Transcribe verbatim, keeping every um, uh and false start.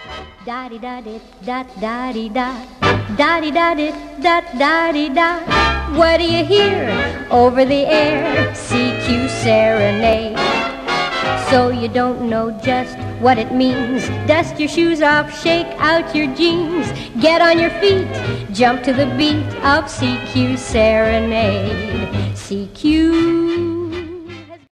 Da-di-da-di-da-da-di-da, da-di-da-di-da-da-di-da. What do you hear over the air? C Q serenade. So you don't know just what it means. Dust your shoes off, shake out your jeans. Get on your feet, jump to the beat of C Q serenade. C Q